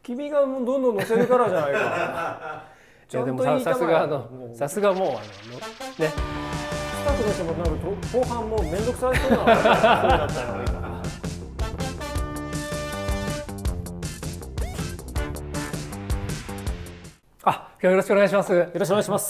君がどんどん乗せるからじゃないか。 いやでもさすがさすがもうねスタートだけもなんか後半もうめんどくさいそうな声だったよ今。 よろしくお願いします。 よろしくお願いします。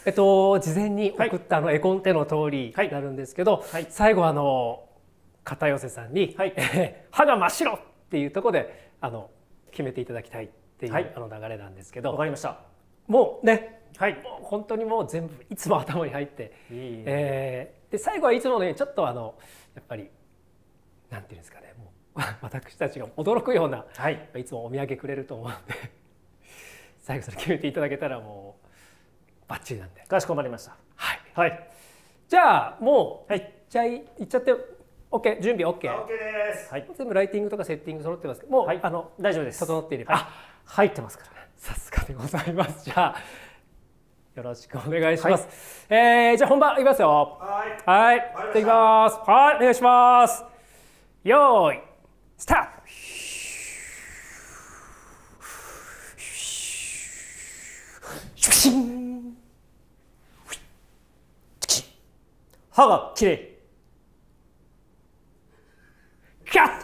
事前に送った絵コンテの通りになるんですけど、最後片寄さんに、歯が真っ白っていうところで決めていただきたいっていう流れなんですけど、 わかりました。 もうね、もう本当にもう全部いつも頭に入って、で最後はいつものようにちょっとやっぱりなんていうんですかね、もう私たちが驚くような、いつもお土産くれると思うんで最後それ決めていただけたらもうバッチリなんで。 かしこまりました。 はい。じゃあもうじゃあいっちゃって OK、準備 OK。OK です。 全部ライティングとかセッティング揃ってますけど、もう大丈夫です。 整っていれば入ってますから。 さすがでございます。じゃあよろしくお願いします。じゃあ本番いきますよ。はい。じゃあいきます。はい、お願いします。よーい、スタート。 歯がきれい。 キャッ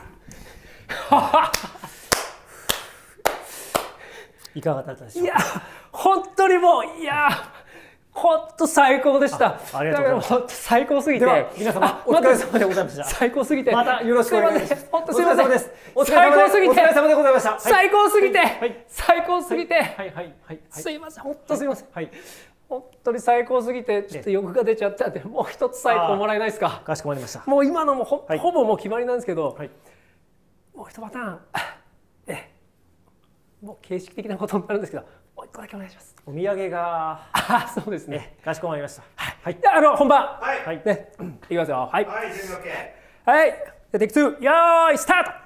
いかがだったでしょうか。 いや本当にもう本当最高でした。 ありがとうございます。 最高すぎて。 では皆様お疲れ様でございました。 最高すぎて。 またよろしくお願いします。 本当すみません。 お疲れ様です。お疲れ様でございました。 最高すぎて。最高すぎて。すいません。本当すいません。本当に最高すぎてちょっと欲が出ちゃったんで、もう一つ最高もらえないですか。 かしこまりました。 もう今のもほぼもう決まりなんですけど、もう一パターン、もう形式的なことになるんですけど、もう一個だけお願いします。 お土産が。 そうですね。 かしこまりました。 はい。本番。ね、いきますよ。はい。はい。はい。じゃあテイク2、よーいスタート。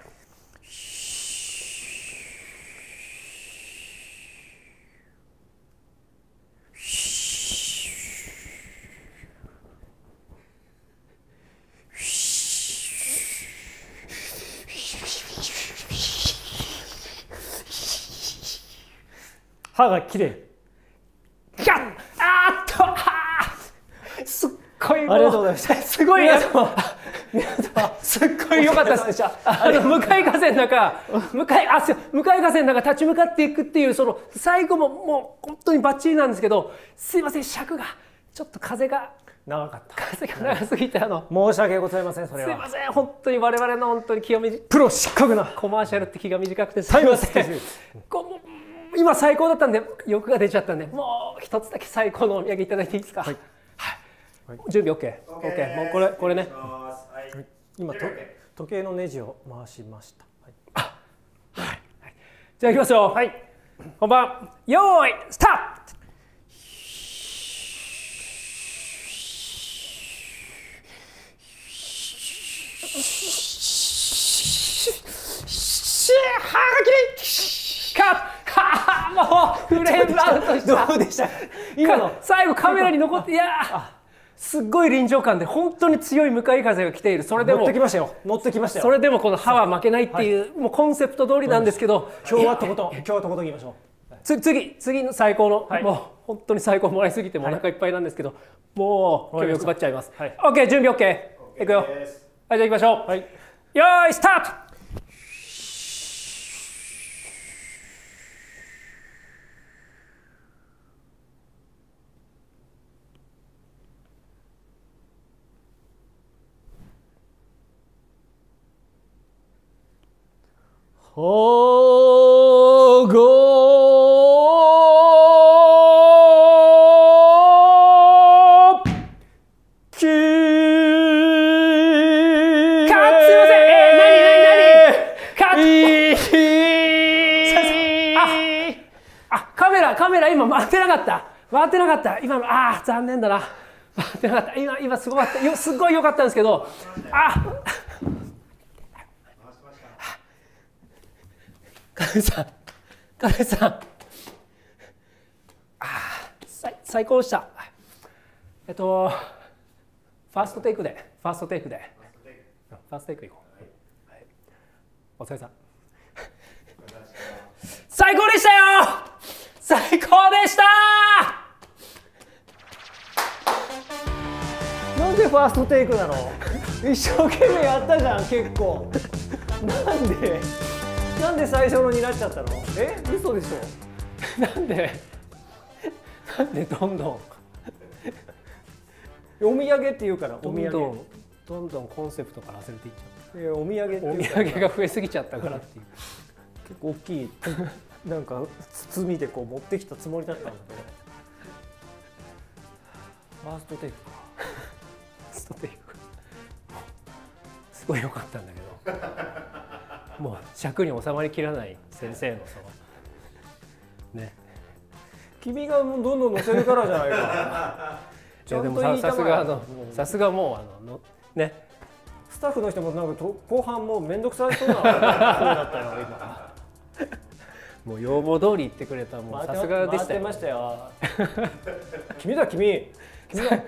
歯がきれい。 すっごい。 ありがとうございました。 すごい。すっごい良かったです。向かい風の中、向かい風の中立ち向かっていくっていうその最後ももう本当にバッチリなんですけど、すいません尺がちょっと風が長かった。 風が長すぎて申し訳ございません。それは。 すいません。本当に我々の本当に気が短い。 プロ失格なコマーシャルって気が短くてすいません。今最高だったんで欲が出ちゃったんで、もう一つだけ最高のお土産いただいていいですか。準備 OK。もうこれね。 今時計のネジを回しました。 じゃあいきますよ。本番よーいスタート。歯がきれい。もうフレームアウトした。 どうでした。今の最後カメラに残って、すっごい臨場感で本当に強い向かい風が来ている。それでも乗ってきましたよ。乗ってきましたよ。 それでもこの歯は負けないっていうもうコンセプト通りなんですけど、 今日はとことん言いましょう。次の最高のもう本当に最高もらいすぎてもお腹いっぱいなんですけど、もう今日欲張っちゃいます。OK、準備 OK。いくよ。はい、じゃあ行きましょう。よーいスタート。 保護きカメラ今回ってなかった今の。残念だな。回ってなかった。今すごかった。すごい良かったんですけど、金さん最高でした。ファーストテイクでいこう。お疲れさん。 ファーストテイクなの？一生懸命やったじゃん結構。なんで最初のになっちゃったの？嘘でしょ。 なんでどんどんお土産って言うから、お土産どんどんコンセプトから外れていっちゃいやお土産ってう。お言うから土産が増えすぎちゃったからっていう。 結構大きいなんか包みでこう持ってきたつもりだったんだけど。ファーストテイクか。 ストテイクすごい良かったんだけど、もう尺に収まりきらない先生のそのね。 君がもうどんどん乗せるからじゃないか。 いやでもさすがもうね、 スタッフの人もなんか後半もう面倒くさそうな声だったよ今。 もう要望通り言ってくれた、もうさすがでしたよ。 回ってましたよ。君